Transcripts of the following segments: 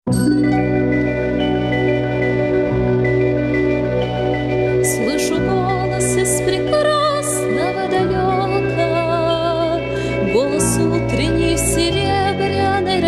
Слышу голос из прекрасного далека, голос утренний в серебряной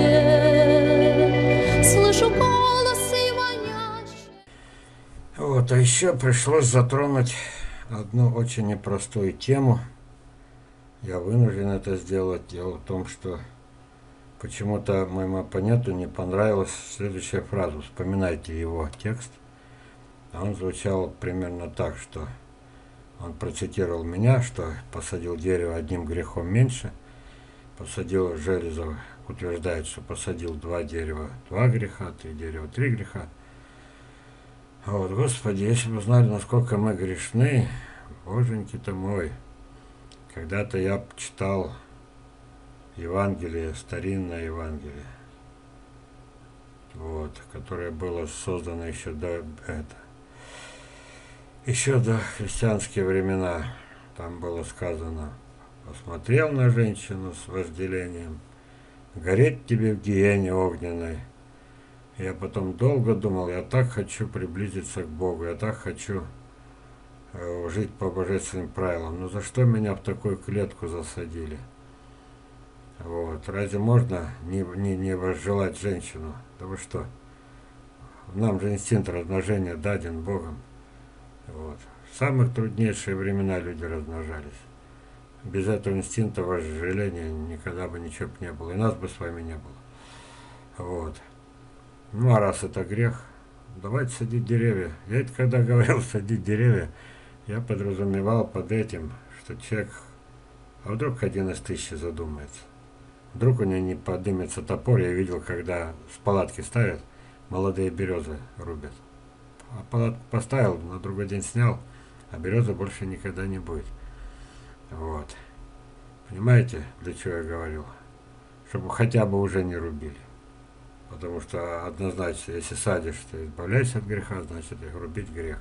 росе. Слышу голос и манящий. Вот, а еще пришлось затронуть одну очень непростую тему. Я вынужден это сделать. Дело в том, что почему-то моему оппоненту не понравилась следующая фраза. Вспоминайте его текст. А он звучал примерно так, что он процитировал меня, что посадил дерево одним грехом меньше, посадил Железов, утверждает, что посадил 2 дерева 2 греха, 3 дерева 3 греха. Вот, Господи, если бы знали, насколько мы грешны, боженьки-то мой. Когда-то я читал Евангелие, старинное Евангелие, вот, которое было создано еще до христианские времена. Там было сказано: посмотрел на женщину с вожделением, гореть тебе в гиене огненной. Я потом долго думал, я так хочу приблизиться к Богу, я так хочу жить по божественным правилам. Но за что меня в такую клетку засадили? Вот. Разве можно не возжелать женщину? Да вы что? Нам же инстинкт размножения даден Богом. Вот. В самых труднейшие времена люди размножались. Без этого инстинкта вожделения никогда бы ничего бы не было. И нас бы с вами не было. Вот. Ну а раз это грех, давайте садить деревья. Я это когда говорил садить деревья, я подразумевал под этим, что человек, а вдруг один из 1000 задумается. Вдруг у него не поднимется топор. Я видел, когда с палатки ставят, молодые березы рубят. А палатку поставил, на другой день снял, а березы больше никогда не будет. Вот. Понимаете, для чего я говорил? Чтобы хотя бы уже не рубили. Потому что однозначно, если садишь, то избавляйся от греха, значит и рубить грех.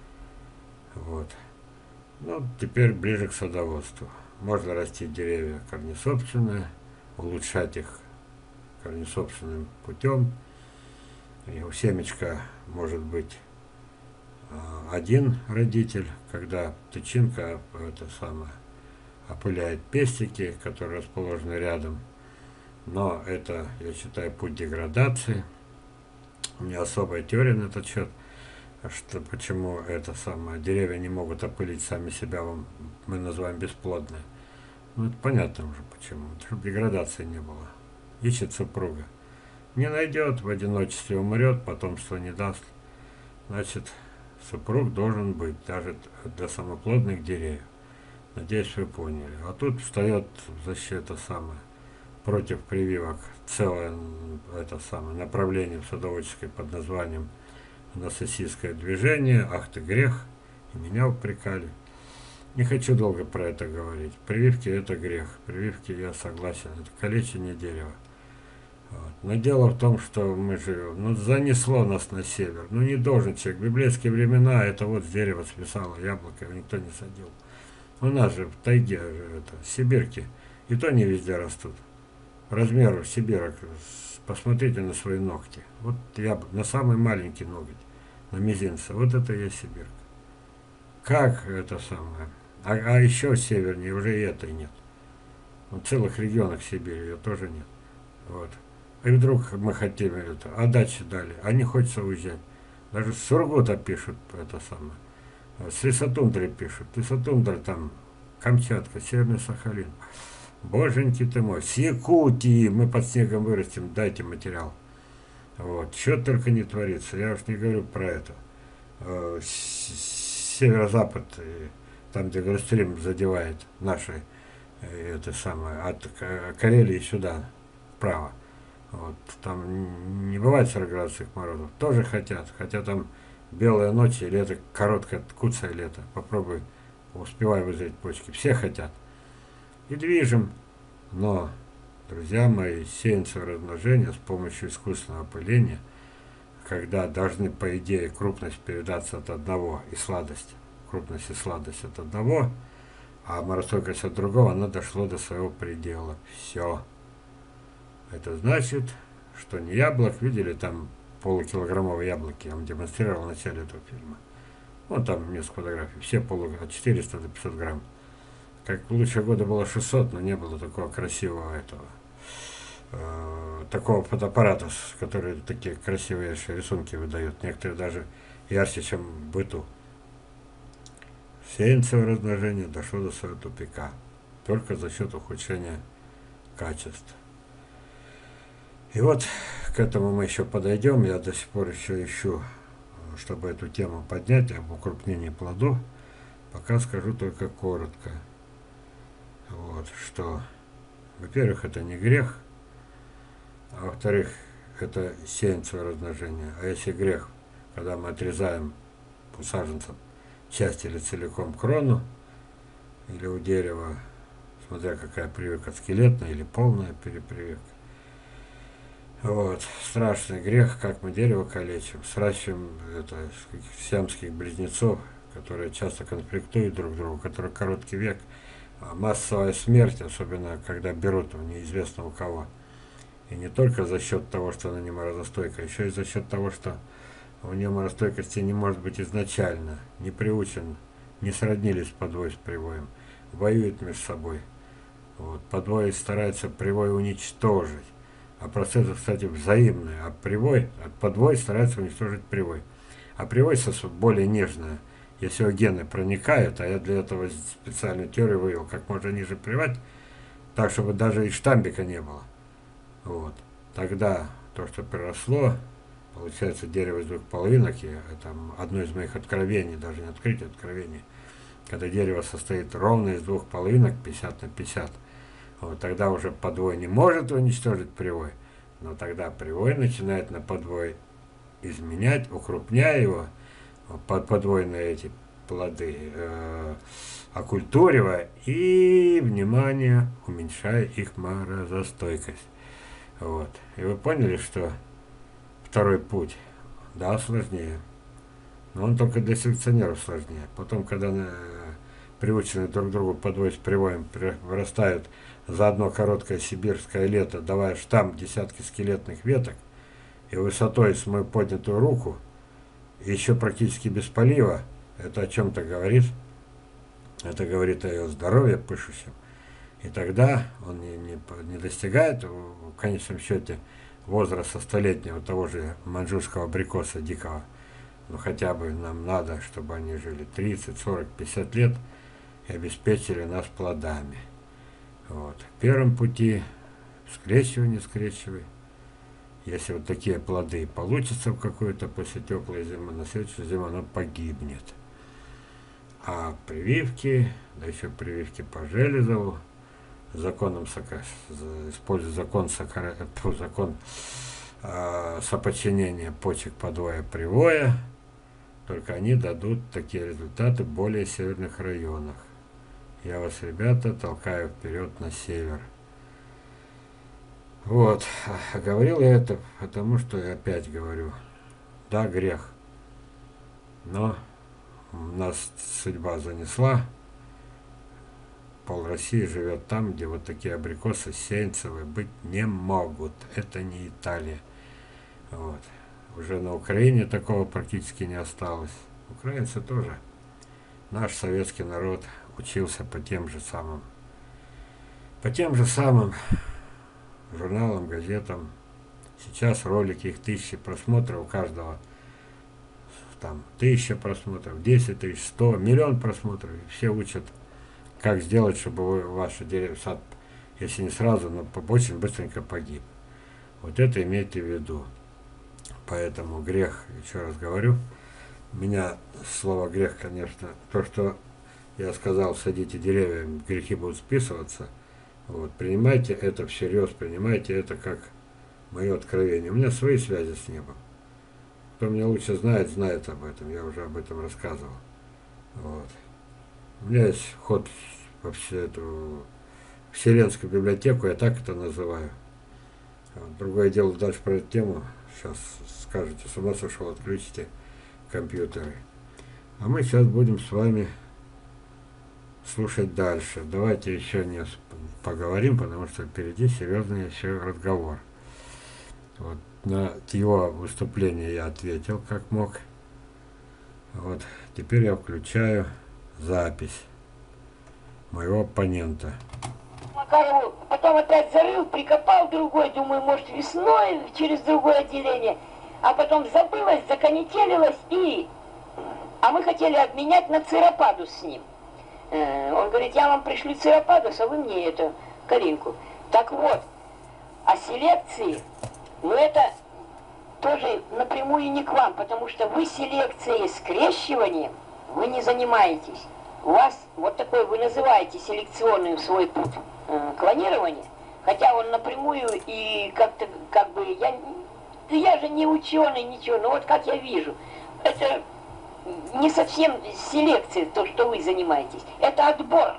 Вот. Ну, теперь ближе к садоводству. Можно растить деревья корнесобственные, улучшать их корнесобственным путем. И у семечка может быть один родитель, когда тычинка опыляет пестики, которые расположены рядом. Но это, я считаю, путь деградации. У меня особая теория на этот счет, что почему деревья не могут опылить сами себя, мы называем бесплодные. Ну, это понятно уже почему. Чтобы деградации не было. Ищет супруга. Не найдет, в одиночестве умрет, потомство не даст. Значит, супруг должен быть даже для самоплодных деревьев. Надеюсь, вы поняли. А тут встает в защиту против прививок целое направление в садоводческое под названием «Анастасийское движение». Ах ты грех. И меня упрекали. Не хочу долго про это говорить. Прививки – это грех. Прививки, я согласен, это калечение дерева. Вот. Но дело в том, что мы живем. Ну, занесло нас на север. Ну, не должен человек. В библейские времена это вот с дерева свисало яблоко, его никто не садил. У нас же в тайге, сибирки, и то не везде растут. Размеров сибирок, посмотрите на свои ногти. Вот на самый маленький ноготь, на мизинце, вот это и есть сибирка. Как это самое? А еще севернее уже и этой нет. В целых регионах Сибири ее тоже нет. Вот. И вдруг мы хотим а дачи дали, а не хочется уезжать. Даже с Сургута пишут с Лесотундры пишут. Лесотундра там, Камчатка, Северный Сахалин. Боженьки ты мой, с Якутии мы под снегом вырастем, дайте материал. Вот. Что только не творится, я уж не говорю про это. Северо-запад, там где Гольфстрим задевает наши, от Карелии сюда, вправо. Вот. Там не бывает 40 градусов морозов. Тоже хотят, хотя там белая ночь и лето, короткое, куцое лето. Попробуй, успевай вызреть почки. Все хотят. И движем. Но, друзья мои, сеянцевое размножение с помощью искусственного опыления, когда должны, по идее, крупность передаться от одного и сладость, крупность и сладость от одного, а морозостойкость от другого, оно дошло до своего предела. Все. Это значит, что не яблок. Видели там полукилограммовые яблоки? Я вам демонстрировал в начале этого фильма. Вот там несколько фотографий. Все от 400 до 500 грамм. Как в лучшие годы было 600, но не было такого красивого этого. Такого фотоаппарата, который такие красивые рисунки выдает. Некоторые даже ярче, чем в быту. Сеянцевое размножение дошло до своего тупика. Только за счет ухудшения качеств. И вот к этому мы еще подойдем. Я до сих пор еще ищу, чтобы эту тему поднять, об укрупнении плодов. Пока скажу только коротко. Вот, что, во-первых, это не грех, а во-вторых, это сеянцевое размножение. А если грех, когда мы отрезаем у саженца часть или целиком крону, или у дерева, смотря какая прививка, скелетная или полная перепрививка. Вот, страшный грех, как мы дерево калечим, сращиваем сиамских близнецов, которые часто конфликтуют друг с другом, у которых короткий век, массовая смерть, особенно когда берут неизвестно у кого. И не только за счет того, что она не морозостойкая, еще и за счет того, что у нее морозостойкости не может быть изначально, не приучен, не сроднились подвой с привоем, воюют между собой. Вот, подвой старается привой уничтожить. А процессы, кстати, взаимные. А подвой старается уничтожить привой. А привой более нежная. Если его гены проникают, а я для этого специальную теорию вывел, как можно ниже привать, так, чтобы даже и штамбика не было. Вот. Тогда то, что приросло, получается дерево из двух половинок, и это одно из моих откровений, даже не открытие, откровение, когда дерево состоит ровно из двух половинок, 50 на 50, вот, тогда уже подвой не может уничтожить привой, но тогда привой начинает на подвой изменять, укрупняя его, подвойные эти плоды, оккультуривая и, внимание, уменьшая их морозостойкость. Вот. И вы поняли, что второй путь, да, сложнее, но он только для селекционеров сложнее. Потом, когда приученные друг к другу подвой с привоем вырастают за одно короткое сибирское лето, давая штамм десятки скелетных веток, и высотой с мою поднятую руку, и еще практически без полива, это о чем-то говорит. Это говорит о ее здоровье пышущем. И тогда он не достигает, в конечном счете, возраста столетнего того же маньчжурского абрикоса дикого. Но хотя бы нам надо, чтобы они жили 30, 40, 50 лет и обеспечили нас плодами. Вот. В первом пути скрещивай. Если вот такие плоды получатся в какую-то после теплой зимы, на следующую зиму оно погибнет. А прививки, да еще прививки по Железову, используя закон соподчинения почек подвоя привоя, только они дадут такие результаты в более северных районах. Я вас, ребята, толкаю вперед на север. Вот, говорил я это, потому что я опять говорю, да, грех, но нас судьба занесла, пол России живет там, где вот такие абрикосы сеянцевые быть не могут, это не Италия. Вот. Уже на Украине такого практически не осталось. Украинцы тоже. Наш советский народ учился по тем же самым журналам, газетам. Сейчас ролики, их 1000 просмотров у каждого. Там 1000 просмотров, 10 тысяч, 100, миллион просмотров. И все учат, как сделать, чтобы ваш сад, если не сразу, но очень быстренько погиб. Вот это имейте в виду. Поэтому грех, еще раз говорю, меня слово грех, конечно, то, что я сказал, садите деревья, грехи будут списываться. Вот, принимайте это всерьез, принимайте это как мое откровение. У меня свои связи с небом. Кто меня лучше знает, знает об этом. Я уже об этом рассказывал. Вот. У меня есть вход во всю эту вселенскую библиотеку, я так это называю. Вот. Другое дело, дальше про эту тему. Сейчас скажете, с ума сошел, отключите компьютеры. А мы сейчас будем с вами слушать дальше. Давайте еще не поговорим, потому что впереди серьезный еще разговор. Вот. На его выступление я ответил как мог. Вот. Теперь я включаю запись моего оппонента. Макарову потом опять зарыл, прикопал другой, думаю, может весной через другое отделение. А потом забылось, законетелилось А мы хотели обменять на цирападус с ним. Он говорит, я вам пришлю цирападус, а вы мне эту калинку. Так вот, о селекции, ну это тоже напрямую не к вам, потому что вы селекцией, скрещиванием, вы не занимаетесь. У вас вот такой, вы называете селекционный свой путь клонирования, хотя он напрямую и как-то, как бы, я же не ученый, ничего, но вот как я вижу, это не совсем селекция, то, что вы занимаетесь, это отбор.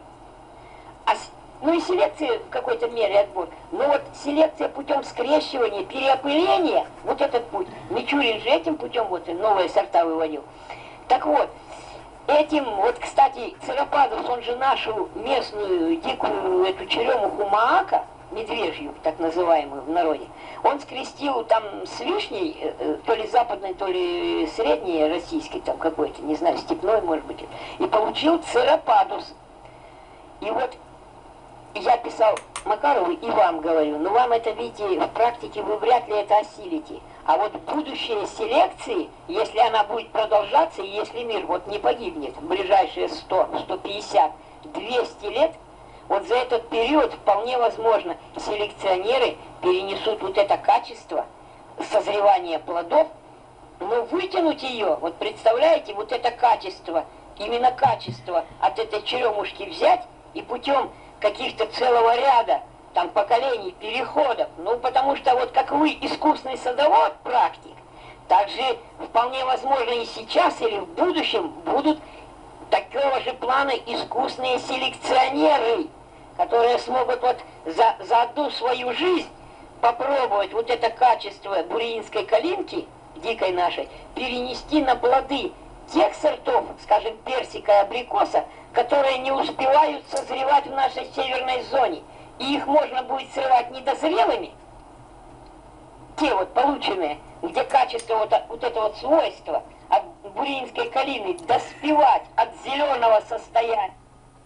Ну и селекция в какой-то мере отбор. Но вот селекция путем скрещивания, переопыления, вот этот путь, Мичурин же этим путем вот новые сорта выводил. Так вот, этим, вот, кстати, цирападус, он же нашу местную дикую эту черемуху маака, медвежью, так называемую в народе, он скрестил там с вишней, то ли западной, то ли средней российской, там какой-то, не знаю, степной, может быть, и получил цирападус. И вот я писал Макарову и вам говорю, но вам это, видите, в практике вы вряд ли это осилите. А вот будущее селекции, если она будет продолжаться, и если мир вот не погибнет в ближайшие 100, 150, 200 лет, вот за этот период вполне возможно селекционеры перенесут вот это качество созревания плодов, но вытянуть ее, вот представляете, вот это качество, именно качество от этой черемушки взять и путем каких-то целого ряда там поколений, переходов, ну потому что вот как вы искусный садовод, практик, так же вполне возможно и сейчас или в будущем будут такого же плана искусные селекционеры, которые смогут вот за одну свою жизнь попробовать вот это качество буриинской калинки, дикой нашей, перенести на плоды тех сортов, скажем, персика и абрикоса, которые не успевают созревать в нашей северной зоне. И их можно будет срывать недозрелыми, те вот полученные, где качество вот это вот свойство от буриинской калины доспевать от зеленого состояния.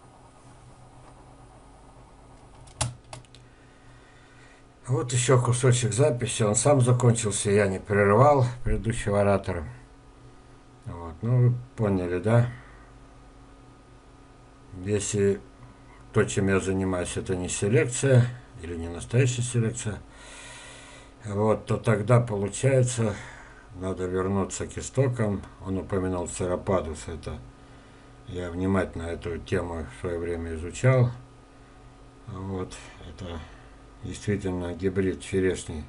Вот еще кусочек записи, он сам закончился, я не прерывал предыдущего оратора. Вот, ну вы поняли, да? Если то, чем я занимаюсь, это не селекция, или не настоящая селекция, вот, то тогда получается, надо вернуться к истокам. Он упомянул цирападус, это я внимательно эту тему в свое время изучал. Вот, это действительно гибрид черемухи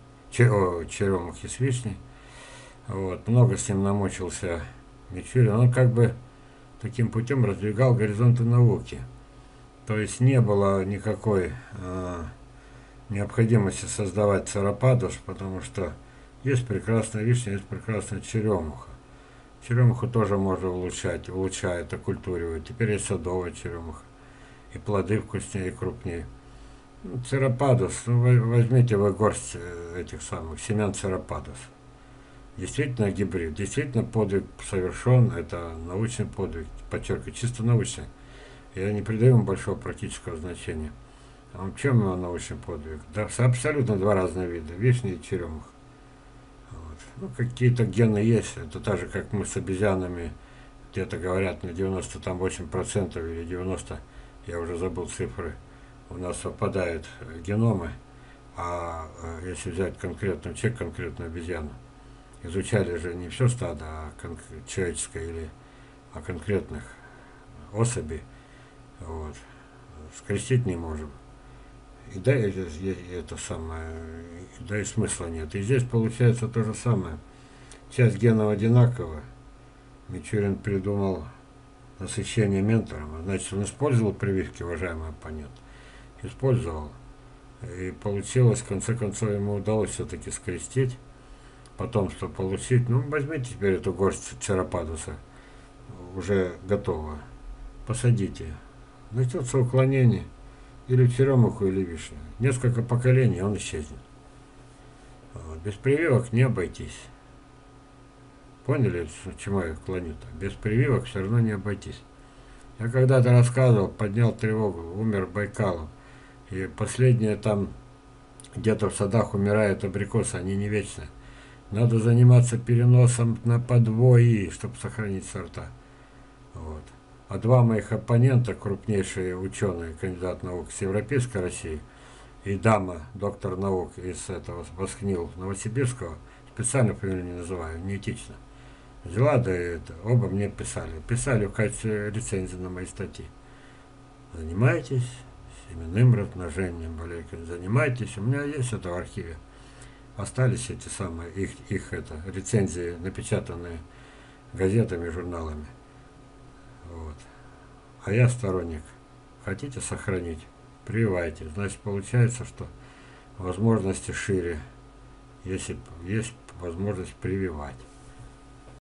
с вишней. Вот, много с ним намучился Мичурин. Он как бы таким путем раздвигал горизонты науки. То есть не было никакой необходимости создавать цирападус, потому что есть прекрасная вишня, есть прекрасная черемуха. Черемуху тоже можно улучшать, улучшает, оккультуривать. Теперь есть садовая черемуха. И плоды вкуснее и крупнее. Ну, цирападус, ну, возьмите вы горсть этих самых семян цирападус. Действительно гибрид, действительно подвиг совершен, это научный подвиг, подчеркиваю, чисто научный. Я не придаю ему большого практического значения. А в чем его научный подвиг? Да, абсолютно два разных вида, вишня и черемуха. Вот. Ну, какие-то гены есть, это так же, как мы с обезьянами, где-то говорят на 98% или 90%, я уже забыл цифры, у нас совпадают геномы, а если взять конкретную человека, конкретную обезьяну, изучали же не все стадо, а человеческое или о конкретных особей, вот, скрестить не можем. И да, это самое, да и смысла нет. И здесь получается то же самое. Часть генов одинакова. Мичурин придумал насыщение ментором. Значит, он использовал прививки, уважаемый оппонент. Использовал. И получилось, в конце концов, ему удалось все-таки скрестить. Потом, что получить, ну, возьмите теперь эту горсть цирападуса, уже готово. Посадите. Начнется уклонение. Или в черемуху, или вишню. Несколько поколений, он исчезнет. Вот. Без прививок не обойтись. Поняли, к чему я клоню-то? Без прививок все равно не обойтись. Я когда-то рассказывал, поднял тревогу, умер Байкалов. И последние там где-то в садах умирают абрикосы, они не вечные. Надо заниматься переносом на подвои, чтобы сохранить сорта. Вот. А два моих оппонента, крупнейшие ученые, кандидат наук с Европейской России, и дама, доктор наук из этого Воскнил Новосибирского, специально фамилию не называю, неэтично. Взяла, да это, оба мне писали. Писали в качестве рецензии на мои статьи. Занимайтесь семенным размножением, занимайтесь. У меня есть это в архиве. Остались эти самые, их это, рецензии, напечатанные газетами, журналами. Вот. А я сторонник. Хотите сохранить? Прививайте. Значит, получается, что возможности шире, если есть возможность прививать.